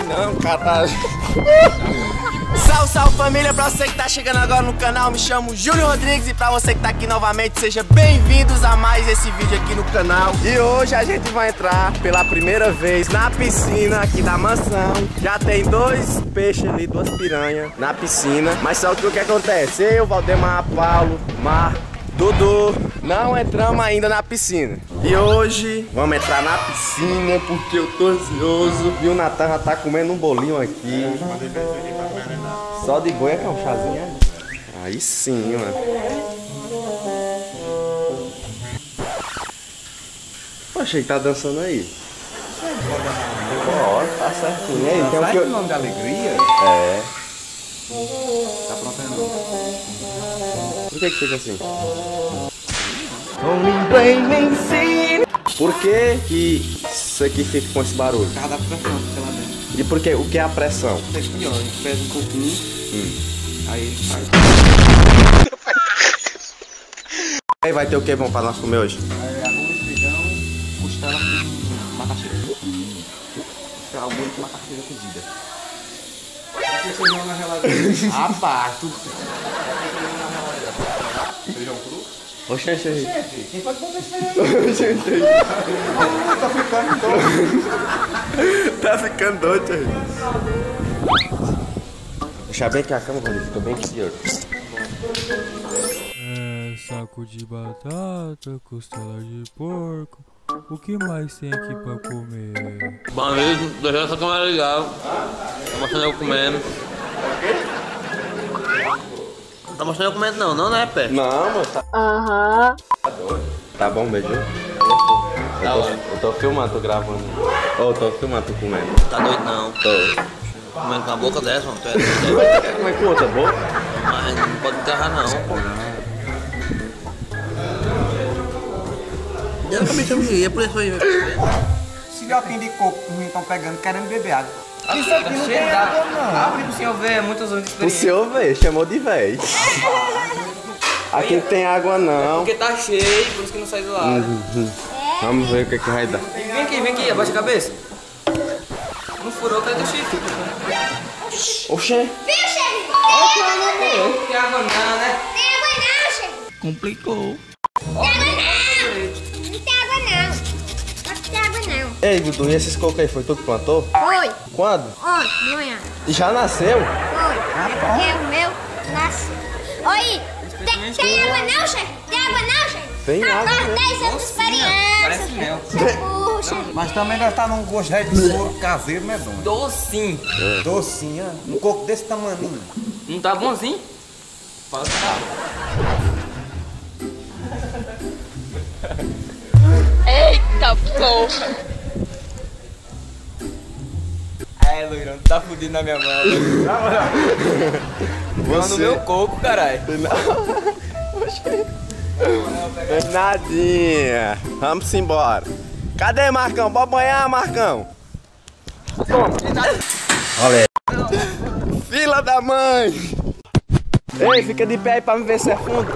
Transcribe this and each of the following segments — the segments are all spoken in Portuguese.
não, caralho. Salve, salve família, pra você que tá chegando agora no canal, me chamo Júlio Rodrigues e pra você que tá aqui novamente, seja bem-vindos a mais esse vídeo aqui no canal. E hoje a gente vai entrar pela primeira vez na piscina aqui da mansão. Já tem dois peixes ali, duas piranhas na piscina. Mas só que o que acontece? Eu, Valdemar, Paulo, Marco, Dudu, não entramos ainda na piscina. E hoje vamos entrar na piscina porque eu tô ansioso. E o Natan já tá comendo um bolinho aqui. Só de boia que é um chazinho, é? Aí sim, mano. Poxa, ele tá dançando aí. Ó, tá certinho. Aí, tem Sai o nome da alegria? É. Tá pronto aí não? Por que fica assim? Por que isso aqui fica com esse barulho? Por causa da pressão que tem lá dentro. E por que? O que é a pressão? Você aqui, ó, a gente pesa um pouquinho, aí ele faz. Aí vai ter o que bom pra nós comer hoje? Arroz, feijão, costela com macaxeira. Costela muito com macaxeira cozida. Aqui feijão na geladeira. Rapaz, tu... Feijão cru? Oxente. Quem pode botar esse feijão? Tá ficando doido. Tá ficando doido aí. Deixa bem que a cama, Rodrigo, fica bem aqui, ó. Saco de batata, costela de porco. O que mais tem aqui pra comer? Bom, deixa essa câmera ligada. Tá mostrando eu comendo. Tá mostrando eu comendo não é pé. Não, mano, tá. Tá doido. Tá bom, beijo. Eu tô filmando, tô gravando. Ô, tô filmando, tô comendo. Tá doido não. Tô. Comendo com a boca dessa, mano. Tu é doido. Quer comer com outra boca? Mas não pode enterrar não. Eu também chamo de é por isso aí. Filhotinho de coco que estão pegando, querendo beber água. Isso aqui não tem água, não. Abre pro senhor ver, muitos anos de O experiência. senhor vê, chamou de véi. Aqui não tem água não. Porque tá cheio, por isso que não sai do lado. Vamos ver o que vai dar. Vem aqui, abaixa a cabeça. Não furou, cai do chifre. Oxê. Viu, chefe? Não tem água não, né? Tem água não, chefe. Complicou. Tem água não. Não tem água não. Não tem água não. Ei, Dudu, e esses cocos aí, foi tu que plantou? Foi. Quando? Oi, de manhã. E já nasceu? Foi. É porque o meu nasceu. Oi, tem água não, chefe? Tem água não, chefe? Tem água Rapaz, mesmo. 10 anos de experiência. Parece mel. Puxa. Mas também nós tá num gosto de couro caseiro, né, dona? Docinho. Docinho, ó. Um coco desse tamaninho. Não tá bonzinho? Fala que tá. Eita porra! É, loirão, tu tá fudido na minha mão. Você... no meu coco, caralho. Nadinha. Vamos embora. Cadê, Marcão? Bora banhar, Marcão. Olha. Fila da mãe. Ei, fica de pé aí pra me ver se é fundo.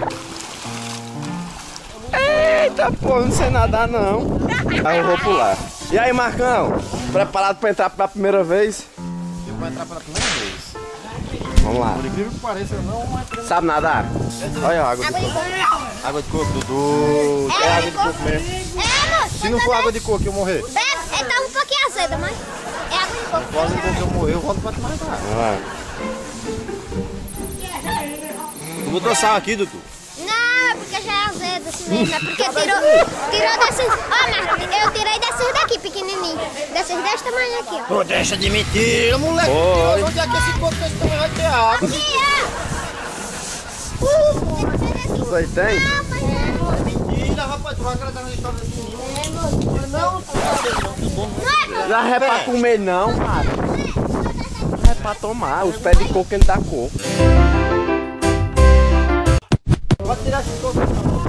Eita, pô, não sei nadar não. Aí eu vou pular. E aí, Marcão? Preparado pra entrar pela primeira vez? Eu vou entrar pela primeira vez. Vamos lá. Por incrível que pareça, eu não entrei. Sabe nadar? Olha a água de Água de coco. coco. Água de coco, Dudu. É água de coco mesmo. É, moço. Se não for água de coco, eu morrer. Bebe, tá um pouquinho azeda, mas é água de coco. Se for água de coco, eu morrer, eu volto pra te matar. Vamos lá. Tu botou sal aqui, Dudu? Não, é porque já é azedo assim mesmo. É porque tirou desses. Ó, Marcos, eu tirei desses daqui, pequenininho. Desses desse tamanho aqui, ó. Pô, deixa de mentira, moleque. Oi. Onde é que esse coco desse tamanho vai ter água? Aqui, ó. Isso aí tem? Não, mas não. Mentira, rapaz, tu vai acreditar na história desse menino. Não, Já é pra comer não, cara. É pra tomar. Os pés de coco ele dá coco. pode tirar esse coco.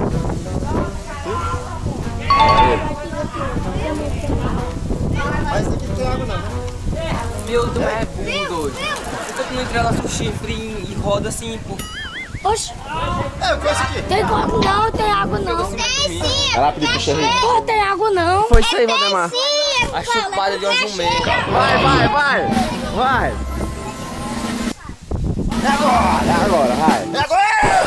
Mas aqui não tem água não, né? Meu Deus, é bom, doido. Por que tu não entrelaça o chifre e roda assim, pô? Oxi, É, o que é isso aqui? tem copo não, tem água não. Tem sim. Ela pediu pro Xerri. Pô, tem água não. Foi isso aí, Valdemar. Sim, A chupada de uma jumenta. Vai. É agora, vai. É agora!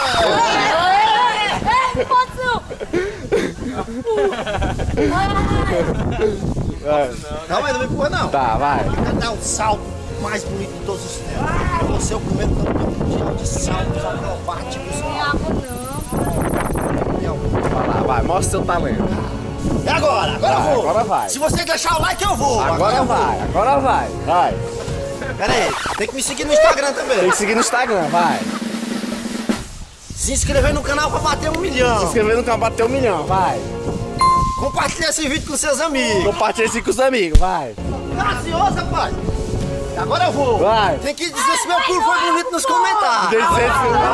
Calma aí, não me empurra não. Tá, vai. Dá o salto mais bonito de todos os tempos. Eu vou ser o primeiro campeão mundial de saltos acrobáticos. Tem água não. Vai lá, vai. Mostra seu talento. É agora eu vou. Agora vai. Se você deixar o like, eu vou. Agora eu vou. vai. Vai. Pera aí, tem que me seguir no Instagram também. Tem que seguir no Instagram, vai. Se inscrever no canal pra bater 1 milhão. Se inscrever no canal, bater 1 milhão, vai. Compartilha esse vídeo com seus amigos. Compartilha isso com os amigos, vai. Tá ansioso, rapaz? Agora eu vou. Vai. Tem que dizer se meu pulo foi bonito nos comentários. Tem que ser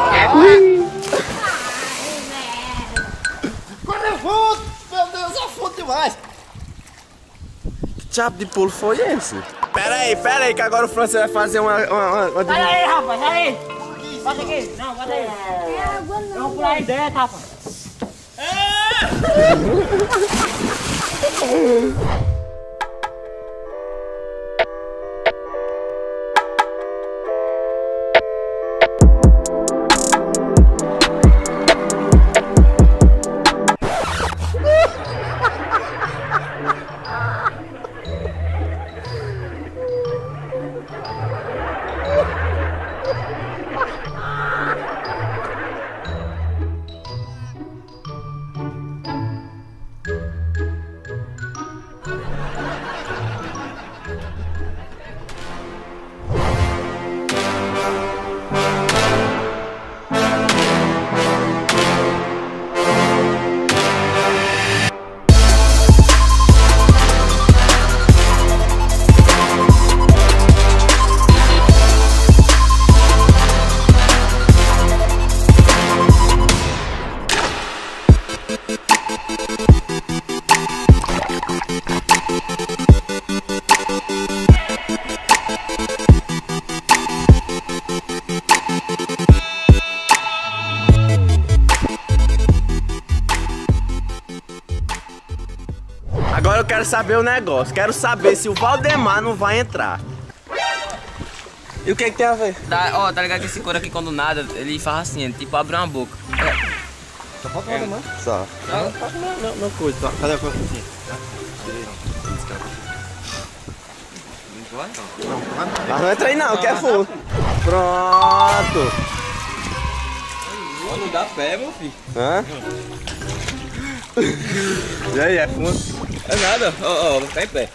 Agora eu vou. Meu Deus, eu fundo demais. Que diabo de pulo foi esse? Pera aí, que agora o Francis vai fazer uma Sai aí, rapaz, sai aí. Bota aqui. Não, bota aí. Tem água não. Vamos pular aí dentro, rapaz. Agora eu quero saber o negócio. Quero saber se o Valdemar não vai entrar. E o que tem a ver? Ó, tá ligado que esse couro aqui quando nada, ele faz assim, ele tipo abre uma boca. Só falta o Valdemar? Só. Não coisa. Tá. Cadê a coisa? Mas não entra aí não, que é full. Pronto. Não dá pé, meu filho. Hã? E aí, é fundo? É nada, ó, vou ficar em pé.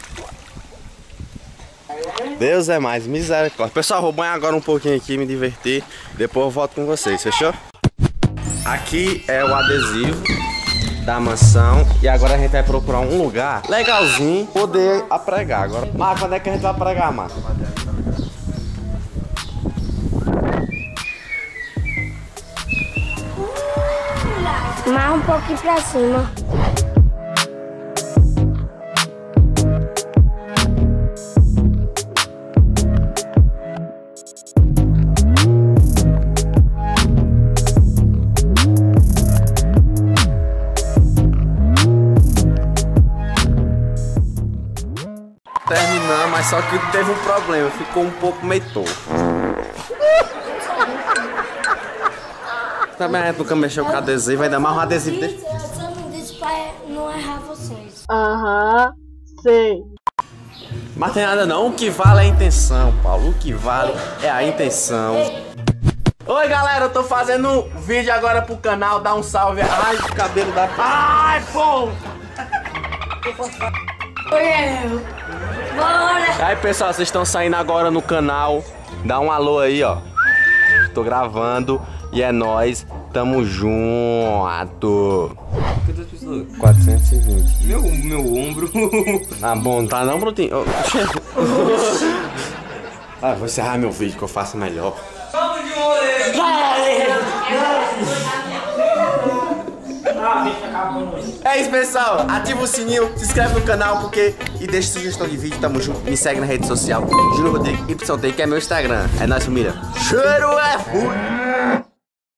Deus é mais, misericórdia. Pessoal, vou banhar agora um pouquinho aqui, me divertir. Depois eu volto com vocês, fechou? Aqui é o adesivo da mansão. E agora a gente vai procurar um lugar legalzinho poder apregar. Agora, Marco, quando é que a gente vai apregar, Marco? Mais um pouquinho pra cima. Terminamos, mas só que teve um problema, ficou um pouco meio torto. Também a gente nunca mexeu com adesivo, ainda mais um adesivo desse. Eu só não disse pra não errar vocês. Aham, sei. Mas tem nada não, o que vale é a intenção, Paulo. O que vale é a intenção. Oi galera, eu tô fazendo vídeo agora pro canal, dá um salve. Ai, o cabelo da... Ai, pô! Bora! Aí pessoal, vocês estão saindo agora no canal. Dá um alô aí, ó. Tô gravando e é nóis. Tamo junto. Quantas pessoas? 420. Meu ombro. Ah, bom, tá não, Brutinho? Ah, vou encerrar meu vídeo que eu faço melhor. É isso, pessoal. Ativa o sininho, se inscreve no canal e deixa sugestão de vídeo. Tamo junto. Me segue na rede social. Júlio Rodrigues YT, que é meu Instagram. É nóis, família. Cheiro é fui.